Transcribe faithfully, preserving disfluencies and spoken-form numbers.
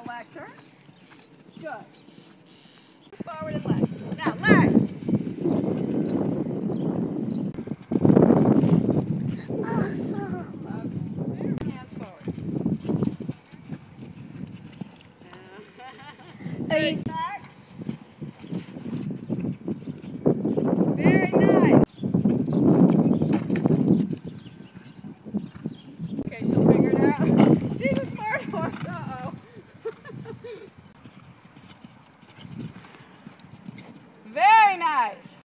the leg turn. Good. Forward and leg. Now, leg. Awesome. Okay. Hands forward. Straight back. Very nice.